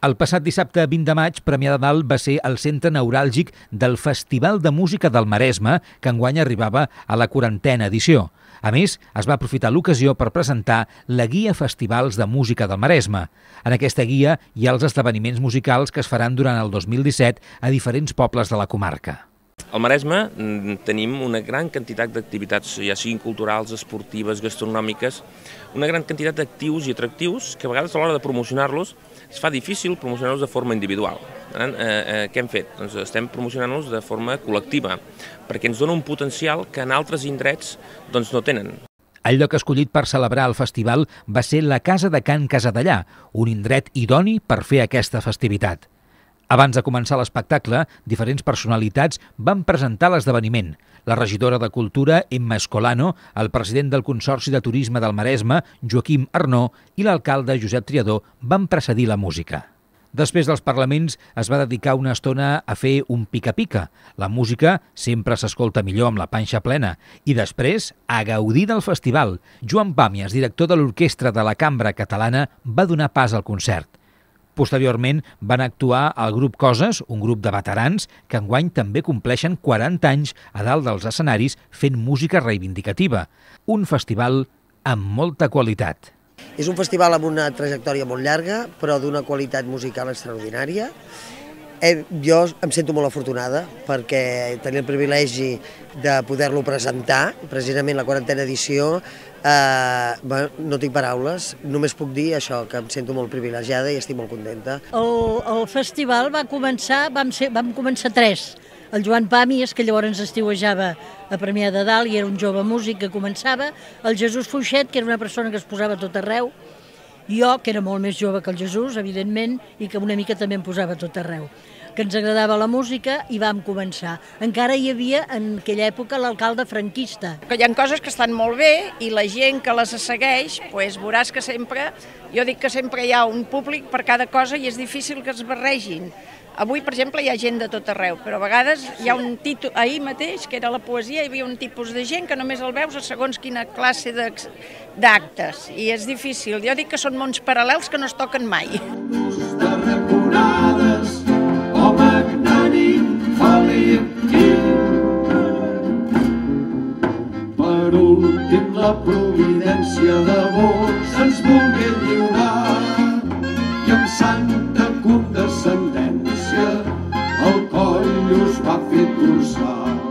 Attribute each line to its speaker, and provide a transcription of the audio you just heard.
Speaker 1: El passat dissabte 20 de maig, Premià de Dalt va ser el centre neuràlgic del Festival de Música del Maresme, que enguany arribava a la 40a edició. A més, es va aprofitar l'ocasió per presentar la Guia Festivals de Música del Maresme. En aquesta guia hi ha els esdeveniments musicals que es faran durant el 2017 a diferents pobles de la comarca.
Speaker 2: Al Maresme tenim una gran quantitat d'activitats, ja siguin culturals, esportives, gastronòmiques, una gran quantitat d'actius i atractius que a vegades a l'hora de promocionar-los es fa difícil promocionar-los de forma individual. Què hem fet? Doncs estem promocionant-los de forma col·lectiva, perquè ens dona un potencial que en altres indrets no tenen.
Speaker 1: El lloc escollit per celebrar el festival va ser la Casa de Can Casadellà, un indret idoni per fer aquesta festivitat. Abans de començar l'espectacle, diferents personalitats van presentar l'esdeveniment. La regidora de Cultura, Emma Escolano, el president del Consorci de Turisme del Maresme, Joaquim Arnó, i l'alcalde Josep Triadó van precedir la música. Després dels parlaments es va dedicar una estona a fer un pica-pica. La música sempre s'escolta millor amb la panxa plena. I després, a gaudir del festival. Joan Pàmies, director de l'Orquestra de la Cambra Catalana, va donar pas al concert. Posteriorment van actuar el grup Coses, un grup de veterans que enguany també compleixen 40 anys a dalt dels escenaris fent música reivindicativa. Un festival amb molta qualitat.
Speaker 3: És un festival amb una trajectòria molt llarga, però d'una qualitat musical extraordinària. Jo em sento molt afortunada perquè tenir el privilegi de poder-lo presentar, precisament la 40a edició, no tinc paraules, només puc dir això, que em sento molt privilegiada i estic molt contenta.
Speaker 4: El festival vam començar tres. El Joan Pàmies, que llavors estiuejava a Premià de Dalt i era un jove músic que començava, el Jesús Fuixet, que era una persona que es posava tot arreu, jo, que era molt més jove que el Jesús, evidentment, i que una mica també em posava tot arreu, que ens agradava la música i vam començar. Encara hi havia en aquella època l'alcalde franquista.
Speaker 5: Hi ha coses que estan molt bé i la gent que les segueix, veuràs que sempre, jo dic que sempre hi ha un públic per cada cosa i és difícil que es barregin. Avui, per exemple, hi ha gent de tot arreu, però a vegades hi ha un títol, ahir mateix, que era la poesia, hi havia un tipus de gent que només el veus a segons quina classe d'actes, i és difícil. Jo dic que són mons paral·lels que no es toquen mai.
Speaker 6: Per últim, la providència de Vox ens volgué lliurar i amb santa condescendència el coll us va fer torçar.